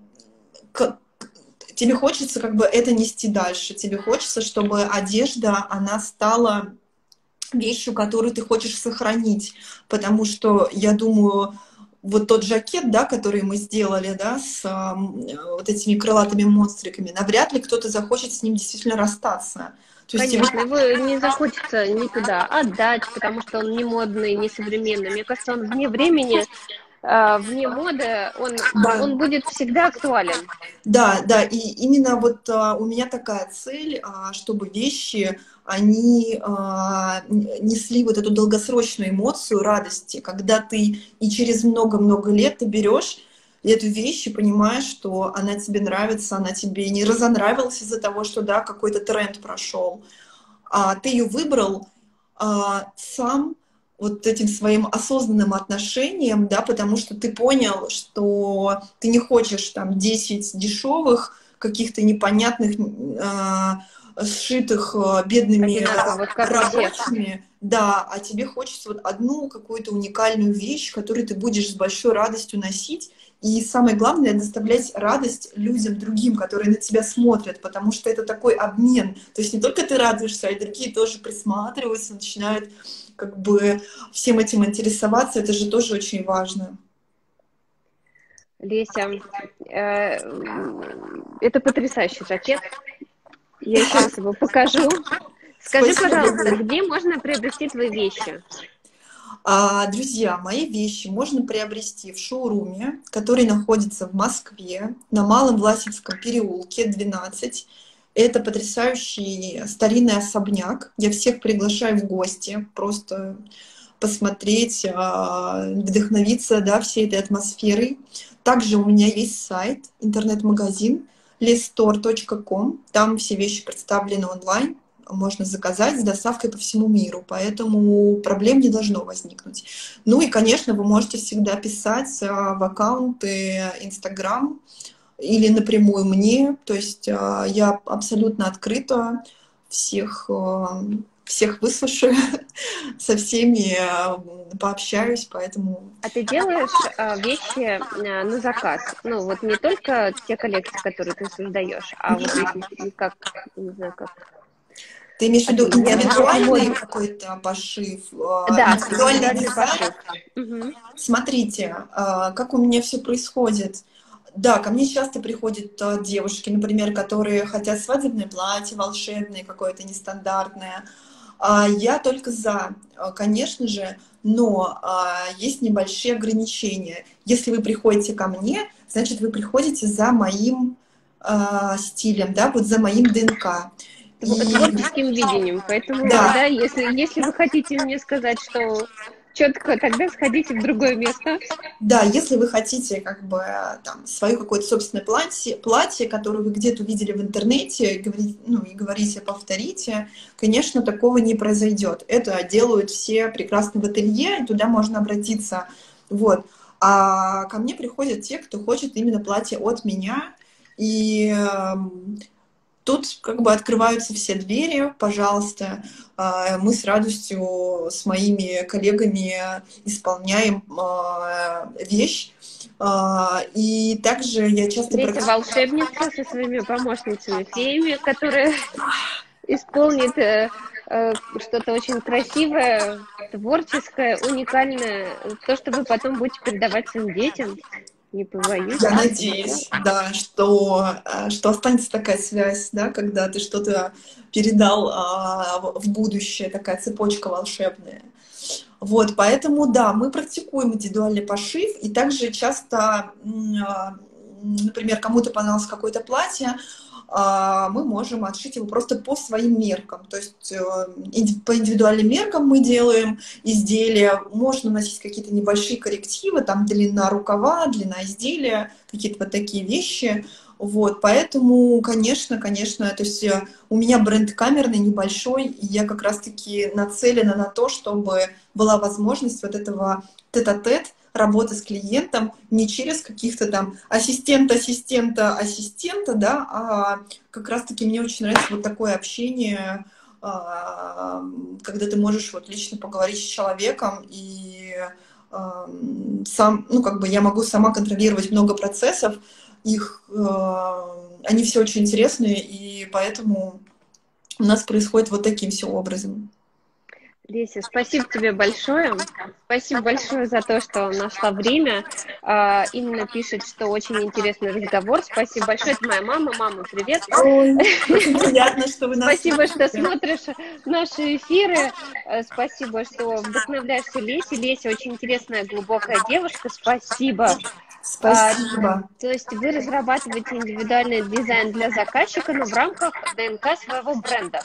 тебе хочется как бы это нести дальше, тебе хочется, чтобы одежда, она стала вещью, которую ты хочешь сохранить, потому что, я думаю, вот тот жакет, да, который мы сделали, да, с вот этими крылатыми монстриками, навряд ли кто-то захочет с ним действительно расстаться. То есть Конечно, его не захочется никуда отдать, потому что он не модный, не современный. Мне кажется, он вне времени, вне моды, да, он будет всегда актуален. да, да, и именно вот у меня такая цель, чтобы вещи, они несли вот эту долгосрочную эмоцию радости, когда ты и через много-много лет ты берешь эту вещь и понимаешь, что она тебе нравится, она тебе не разонравилась из-за того, что, да, какой-то тренд прошел, а ты ее выбрал сам вот этим своим осознанным отношением, да, потому что ты понял, что ты не хочешь там 10 дешевых, каких-то непонятных, сшитых бедными Одинаковых, как у всех. рабочими, да, а тебе хочется вот одну какую-то уникальную вещь, которую ты будешь с большой радостью носить, и самое главное, доставлять радость людям другим, которые на тебя смотрят, потому что это такой обмен. То есть не только ты радуешься, а и другие тоже присматриваются, начинают как бы всем этим интересоваться. Это же тоже очень важно. Леся, это потрясающий жакет. Я еще раз его покажу. Скажи, Спасибо. пожалуйста, где можно приобрести твои вещи? Друзья, мои вещи можно приобрести в шоуруме, который находится в Москве, на Малом Власевском переулке, 12. Это потрясающий старинный особняк. Я всех приглашаю в гости. Просто посмотреть, вдохновиться, да, всей этой атмосферой. Также у меня есть сайт, интернет-магазин lessstore.com. Там все вещи представлены онлайн, можно заказать с доставкой по всему миру, поэтому проблем не должно возникнуть. Ну и, конечно, вы можете всегда писать в аккаунты Instagram или напрямую мне, то есть я абсолютно открыта, всех выслушаю, со всеми пообщаюсь, поэтому... А ты делаешь вещи на заказ? Ну, вот не только те коллекции, которые ты создаешь, а вот как, не знаю, как Ты имеешь в виду индивидуальный мой... какой-то пошив, Да, индивидуальный индивидуальный дизайн? пошив. Угу. Смотрите, как у меня все происходит. Да, ко мне часто приходят девушки, например, которые хотят свадебное платье волшебное, какое-то нестандартное. Я только за, конечно же, но есть небольшие ограничения. Если вы приходите ко мне, значит, вы приходите за моим стилем, да, вот за моим ДНК. И Творческим видением. Поэтому, да, да, если вы хотите мне сказать, что четко, тогда сходите в другое место. да, если вы хотите как бы там свое какое-то собственное платье, которое вы где-то увидели в интернете, и говорите, ну, и говорите, повторите, конечно, такого не произойдет. Это делают все прекрасно в ателье, и туда можно обратиться. Вот. А ко мне приходят те, кто хочет именно платье от меня, и тут как бы открываются все двери, пожалуйста. Мы с радостью с моими коллегами исполняем вещь. И также я часто Леся практикую... волшебница со своими помощницами-феями, которые исполнит что-то очень красивое, творческое, уникальное, то, что вы потом будете передавать своим детям. Не побоюсь Я этого слова. надеюсь, да, что останется такая связь, да, когда ты что-то передал в будущее, такая цепочка волшебная. Вот, поэтому, да, мы практикуем индивидуальный пошив, и также часто, например, кому-то понравилось какое-то платье, мы можем отшить его просто по своим меркам. То есть по индивидуальным меркам мы делаем изделия, можно носить какие-то небольшие коррективы, там длина рукава, длина изделия, какие-то вот такие вещи. Вот, поэтому, конечно, то есть у меня бренд камерный, небольшой, и я как раз-таки нацелена на то, чтобы была возможность вот этого тет-а-тет, работы с клиентом не через каких-то там ассистента, да, а как раз-таки мне очень нравится вот такое общение, когда ты можешь вот лично поговорить с человеком и сам, ну, как бы я могу сама контролировать много процессов, они все очень интересные, и поэтому у нас происходит вот таким все образом. Леся, спасибо тебе большое. Спасибо большое за то, что нашла время. Именно пишет, что очень интересный разговор. Спасибо большое. Это моя мама. Мама, привет. Ой, очень приятно, что вы нас Спасибо, что слушаете. смотришь наши эфиры. Спасибо, что вдохновляешься Лесей. Леся очень интересная, глубокая девушка. Спасибо. Спасибо. То есть вы разрабатываете индивидуальный дизайн для заказчика, но в рамках ДНК своего бренда.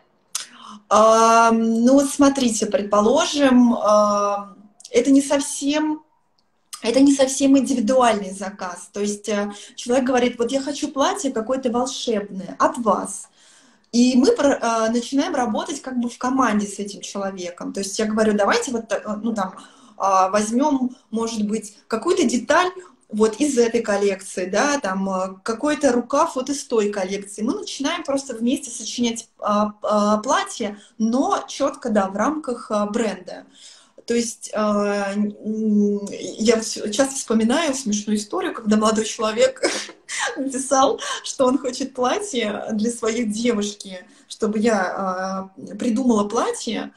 Ну вот смотрите, предположим, это не совсем индивидуальный заказ. То есть человек говорит, вот я хочу платье какое-то волшебное от вас. И мы начинаем работать как бы в команде с этим человеком. То есть я говорю, давайте вот, ну там, возьмем, может быть, какую-то деталь вот из этой коллекции, да, там какой-то рукав вот из той коллекции. Мы начинаем просто вместе сочинять платье, но четко, да, в рамках бренда. То есть я часто вспоминаю смешную историю, когда молодой человек написал, что он хочет платье для своей девушки, чтобы я придумала платье,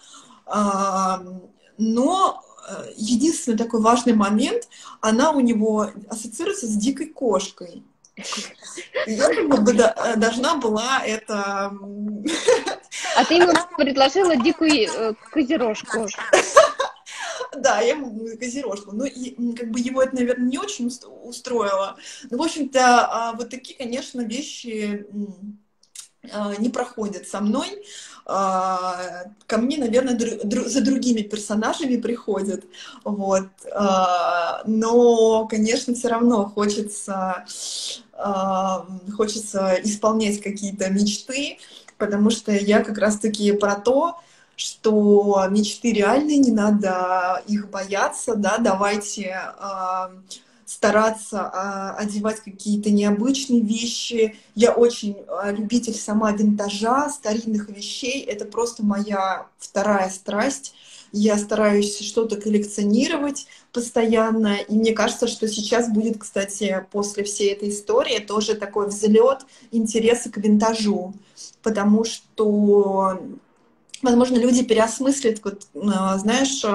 но единственный такой важный момент, она у него ассоциируется с дикой кошкой. И я как бы должна была это... А ты ему предложила дикую козерожку. Да, я ему козерожку. Ну, и как бы его это, наверное, не очень устроило. Ну, в общем-то, вот такие, конечно, вещи не проходят со мной. Ко мне, наверное, за другими персонажами приходят. Вот. Но, конечно, все равно хочется исполнять какие-то мечты, потому что я как раз-таки про то, что мечты реальные, не надо их бояться, да, давайте стараться одевать какие-то необычные вещи. Я очень любитель сама винтажа, старинных вещей. Это просто моя вторая страсть. Я стараюсь что-то коллекционировать постоянно. И мне кажется, что сейчас будет, кстати, после всей этой истории тоже такой взлет интереса к винтажу. Потому что, возможно, люди переосмыслят, вот, знаешь,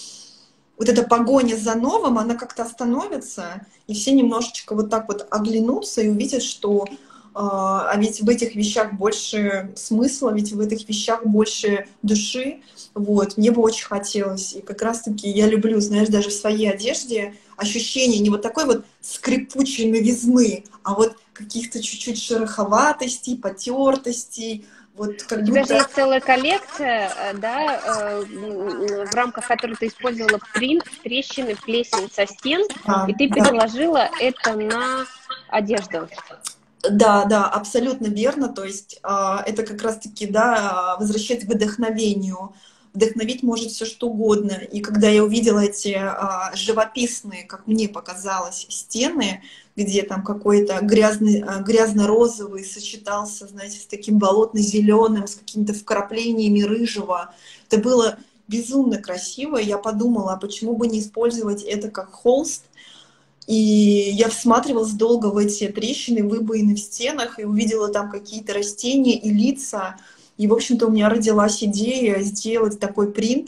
вот эта погоня за новым, она как-то остановится, и все немножечко вот так вот оглянутся и увидят, что а ведь в этих вещах больше смысла, ведь в этих вещах больше души. Вот, мне бы очень хотелось. И как раз-таки я люблю, знаешь, даже в своей одежде ощущение не вот такой вот скрипучей новизны, а вот каких-то чуть-чуть шероховатостей, потертостей. Вот как У тебя же будто... есть целая коллекция, да, в рамках которой ты использовала принт, трещины, плесень со стен, Да, и ты да. переложила это на одежду. Да, да, абсолютно верно. То есть это как раз-таки, да, возвращать к вдохновению. Вдохновить может все что угодно. И когда я увидела эти живописные, как мне показалось, стены, где там какой-то грязно-розовый сочетался, знаете, с таким болотно-зеленым, с какими-то вкраплениями рыжего, это было безумно красиво. Я подумала, а почему бы не использовать это как холст? И я всматривалась долго в эти трещины, выбоины в стенах, и увидела там какие-то растения и лица. И, в общем-то, у меня родилась идея сделать такой принт.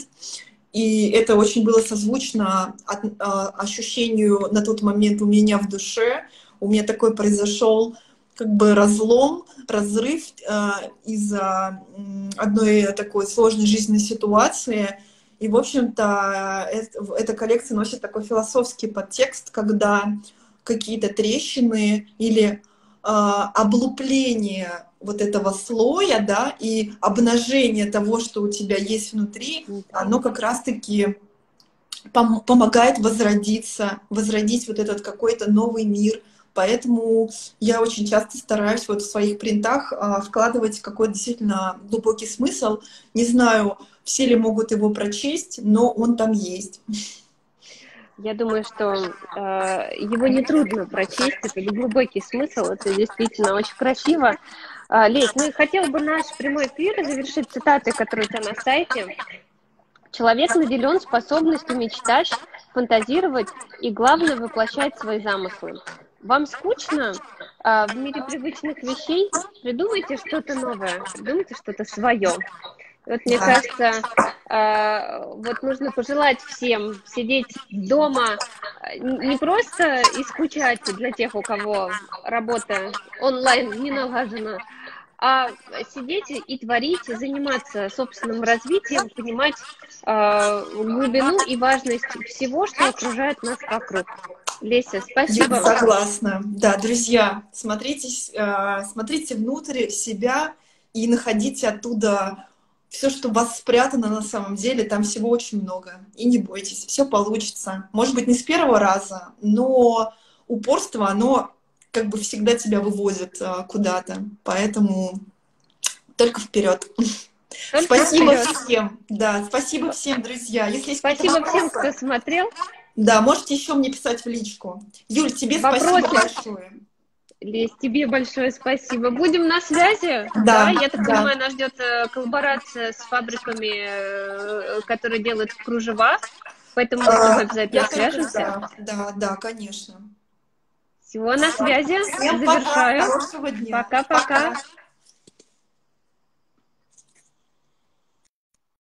И это очень было созвучно ощущению на тот момент у меня в душе. У меня такой произошел как бы разлом, разрыв из-за одной такой сложной жизненной ситуации. И, в общем-то, эта коллекция носит такой философский подтекст, когда какие-то трещины или облупление вот этого слоя, да, и обнажение того, что у тебя есть внутри, оно как раз-таки помогает возродить вот этот какой-то новый мир. Поэтому я очень часто стараюсь вот в своих принтах вкладывать какой-то действительно глубокий смысл. Не знаю, все ли могут его прочесть, но он там есть. Я думаю, что его нетрудно прочесть, это глубокий смысл, это действительно очень красиво. Лесь, ну и хотела бы наш прямой эфир завершить цитатой, которая у тебя на сайте. Человек наделен способностью мечтать, фантазировать и, главное, воплощать свои замыслы. Вам скучно в мире привычных вещей? Придумайте что-то новое, придумайте что-то свое. Вот мне кажется, вот нужно пожелать всем сидеть дома, не просто и скучать для тех, у кого работа онлайн не налажена, а сидеть и творить, заниматься собственным развитием, понимать глубину и важность всего, что окружает нас вокруг. Леся, спасибо. Я согласна. Да, друзья, смотрите внутрь себя и находите оттуда все, что у вас спрятано на самом деле. Там всего очень много. И не бойтесь, все получится. Может быть, не с первого раза, но упорство, оно как бы всегда тебя выводит куда-то. Поэтому только вперед. Спасибо всем. Да, спасибо всем, друзья. Если есть спасибо всем, кто смотрел. Да, можете еще мне писать в личку. Юль, тебе спасибо большое. Лесь, тебе большое спасибо. Будем на связи. Да, я так понимаю, нас ждет коллаборация с фабриками, которые делают кружева. Поэтому мы с тобой обязательно свяжемся. Да, конечно. Всего на связи. Всем завершаю. Пока, хорошего дня. Пока-пока.